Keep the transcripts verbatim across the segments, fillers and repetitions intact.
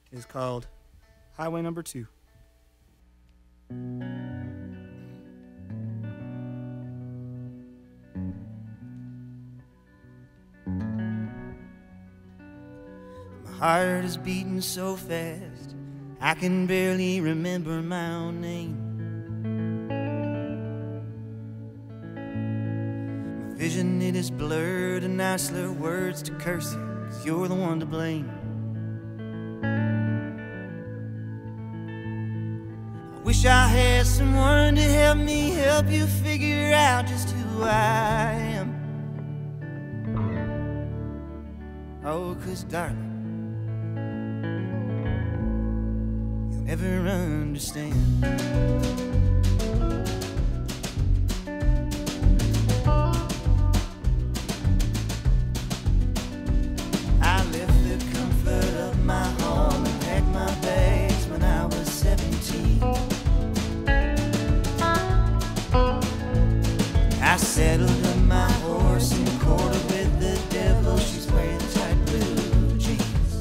is called Highway Number Two. My heart is beating so fast I can barely remember my own name. My vision, it is blurred, and I slur words to curse you, 'cause you're the one to blame. I wish I had someone to help me help you figure out just who I am. Oh, 'cause darling, never understand. I left the comfort of my home and packed my bags when I was seventeen. I saddled up my horse and quartered with the devil. She's wearing tight blue jeans.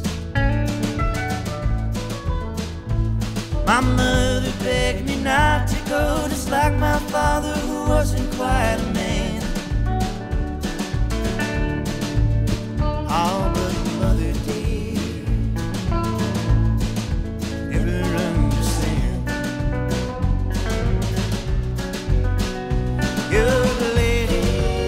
My mother begged me not to go, just like my father, who wasn't quite a man. Oh, but mother dear, never understand. You're the lady,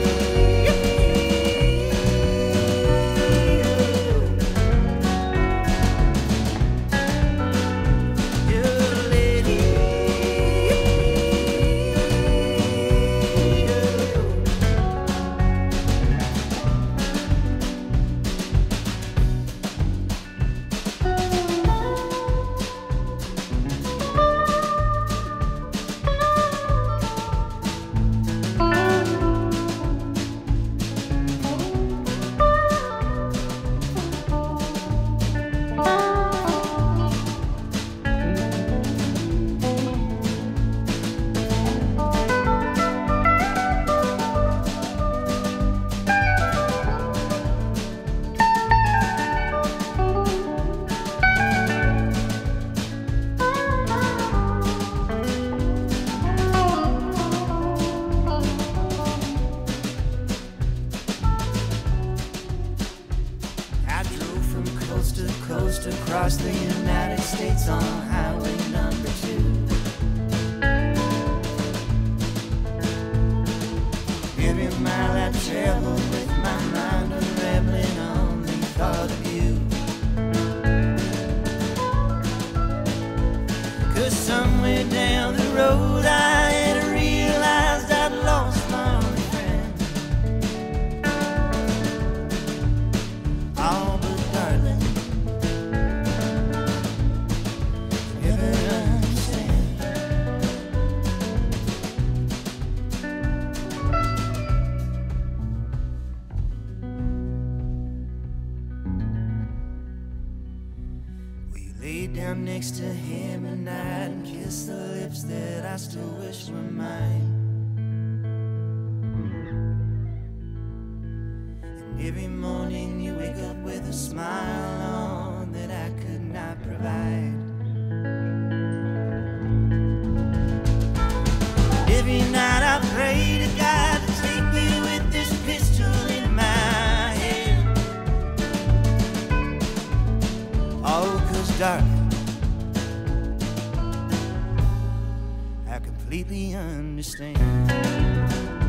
coast across the United States on Highway Number Two. Every mile I travel with my mind unraveling on the thought of you. 'Cause somewhere down the road I had realized I'd lost my only friend. Oh, but darling, lay down next to him at night and kiss the lips that I still wish were mine. And every morning you wake up with a smile on that I could not provide. Every night I pray to God to take me with this pistol in my hand. Oh, 'cause darling, I completely understand.